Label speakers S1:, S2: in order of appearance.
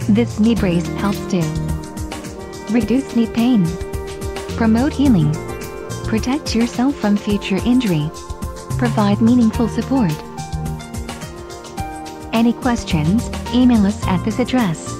S1: This knee brace helps to reduce knee pain, promote healing, protect yourself from future injury, provide meaningful support. Any questions, email us at this address.